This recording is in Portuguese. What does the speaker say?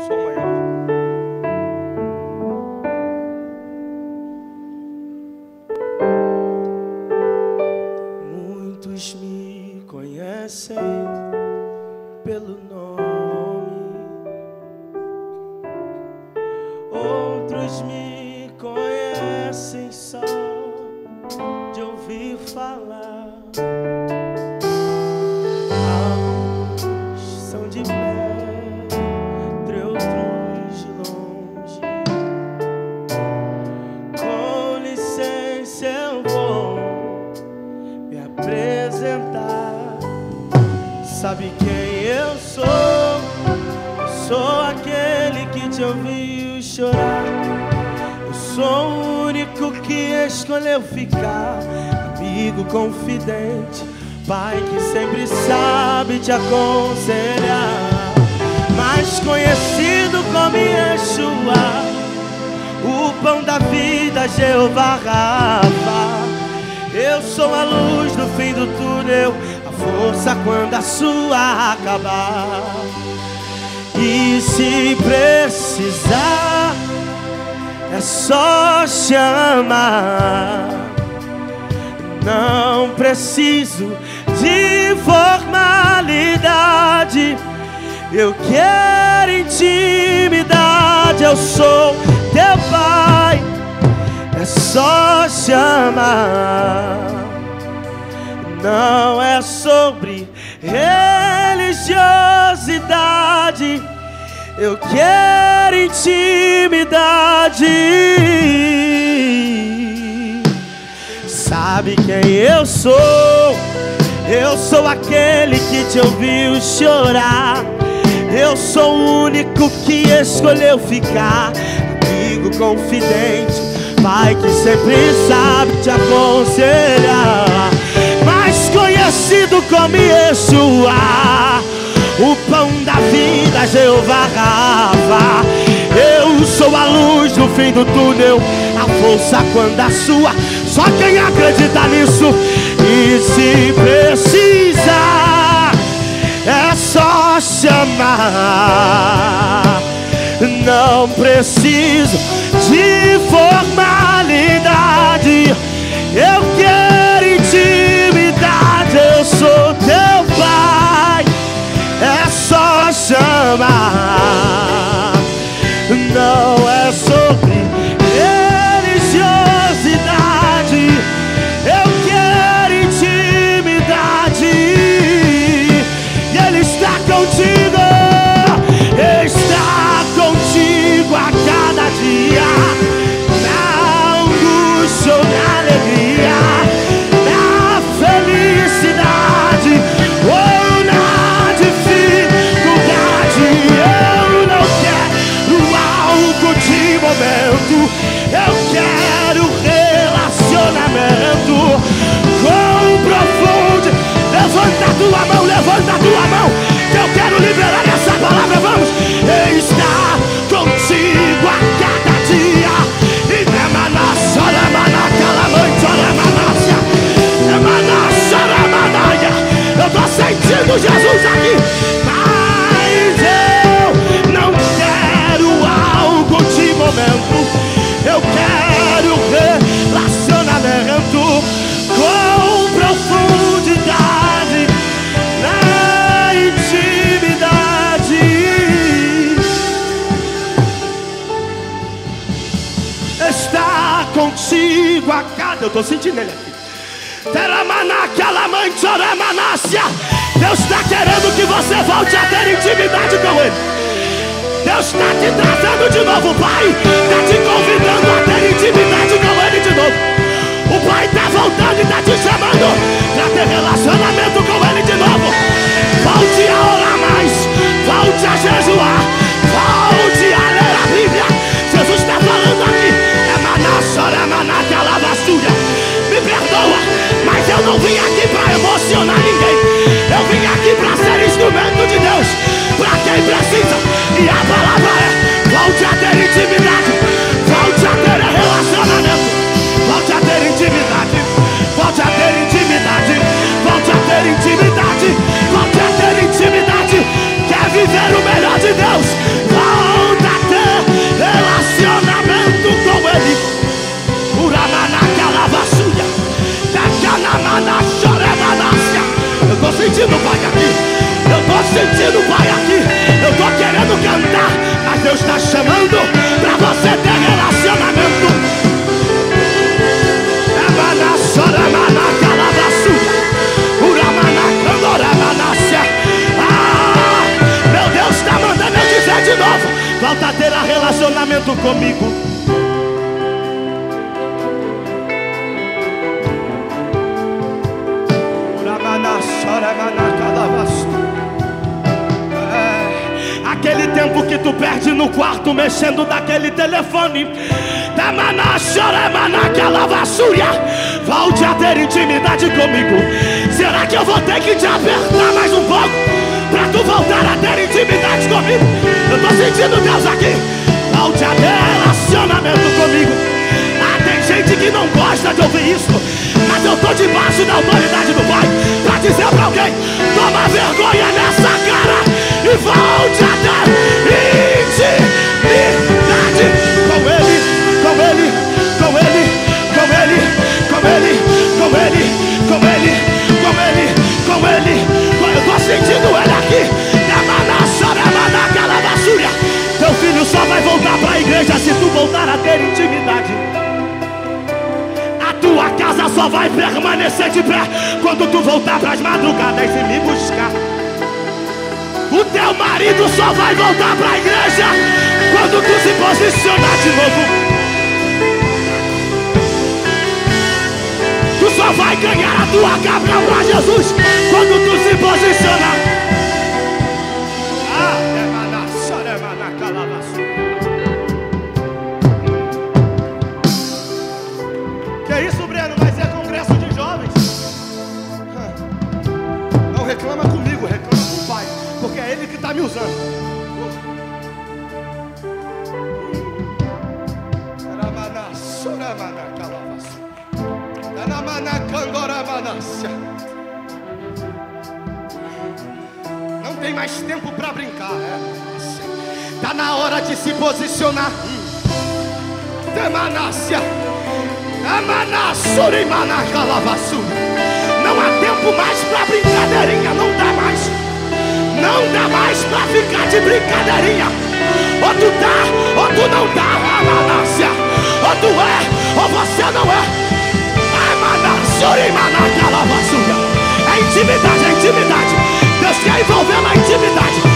som maior. Muitos me conhecem pelo nome, outros me conhecem só de ouvir falar. Alguns são de perto, outros de longe. Com licença eu vou me apresentar. Sabe quem eu sou? Eu sou aquele que te ouviu chorar. Eu sou o único que escolheu ficar, amigo confidente, pai que sempre sabe te aconselhar. Mais conhecido como Yeshua, o pão da vida, Jeová Rafa. Eu sou a luz no fim do túnel, a força quando a sua acabar. E se precisar, é só chamar. Não preciso de formalidade, eu quero intimidade. Eu sou teu pai, é só chamar. Não é sobre religiosidade, eu quero intimidade. Sabe quem eu sou? Eu sou aquele que te ouviu chorar. Eu sou o único que escolheu ficar, amigo confidente, pai que sempre sabe te aconselhar. Mais conhecido como Yeshua, o pão da vida, Jeová Rafa. Eu sou a luz no fim do túnel, a força quando a sua. Só quem acredita nisso. E se precisa, é só chamar. Não preciso de formalidade, eu quero intimidade. Eu sou teu pai, é só chamar. Não é sobre religiosidade, eu quero intimidade. E Ele está contigo, está contigo a cada dia, na angústia ou na alegria, na felicidade ou na dificuldade. Eu não quero algo de momento, eu quero relacionamento com profundo. Levanta a tua mão, levanta a tua mão, que eu quero liberar essa palavra. Vamos! Está contigo a cada dia. E eu tô sentindo Jesus aqui. Mas eu não quero algo de momento, eu quero relacionamento com profundidade, na intimidade. Está contigo a cada... Eu tô sentindo ele aqui. Deus está querendo que você volte a ter intimidade com Ele. Deus está te trazendo de novo, Pai. Está te convidando a ter intimidade com Ele de novo. O Pai está voltando e está te chamando para ter relacionamento com Ele de novo. Volte a orar mais, volte a jejuar, volte a ler a Bíblia. Jesus está falando aqui. Me perdoa, mas eu não vim aqui para emocionar ninguém. Eu vim aqui para ser instrumento de Deus para quem precisa. E a palavra é: volte a ter intimidade, volte a ter relacionamento, volte a ter intimidade, volte a ter intimidade, volte a ter intimidade, volte a ter intimidade. Quer viver o melhor de Deus? de novo. Volta a ter relacionamento comigo. Aquele tempo que tu perde no quarto mexendo naquele telefone, volte a ter intimidade comigo. Será que eu vou ter que te apertar mais um pouco pra tu voltar a ter intimidade comigo? Eu tô sentindo Deus aqui. Volte a ter relacionamento comigo. Tem gente que não gosta de ouvir isso, mas eu tô debaixo da autoridade do Pai pra dizer pra alguém: toma vergonha nessa cara e volte a ter intimidade com Ele, com Ele, com Ele, com Ele, com Ele, com Ele, com Ele, com Ele, com Ele. Eu tô sentindo Ele aqui. Teu filho só vai voltar pra igreja se tu voltar a ter intimidade. Tua casa só vai permanecer de pé quando tu voltar pras madrugadas e me buscar. O teu marido só vai voltar pra igreja quando tu se posicionar de novo. Tu só vai ganhar a tua cabra pra Jesus quando tu se posicionar. Que isso, Breno? Mas é congresso de jovens. Não reclama comigo, reclama com o Pai, porque é Ele que está me usando. Não tem mais tempo para brincar. Tá na hora de se posicionar. Demanácia. Não há tempo mais pra brincadeirinha. Não dá mais. Não dá mais pra ficar de brincadeirinha. Ou tu tá, ou tu não tá. Amanácia. Ou tu é, ou você não é. É intimidade, é intimidade. Deus quer envolver na intimidade.